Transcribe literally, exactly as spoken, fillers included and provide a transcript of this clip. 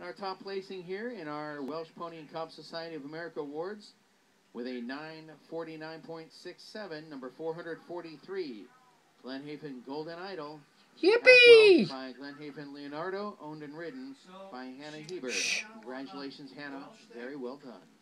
our top placing here in our Welsh Pony and Cob Society of America Awards with a nine forty-nine point six seven, number four hundred forty-three, Glenhaven Golden Idol. Yippee! By Glenhaven Leonardo, owned and ridden by Hannah Heber. Congratulations, Hannah. Very well done.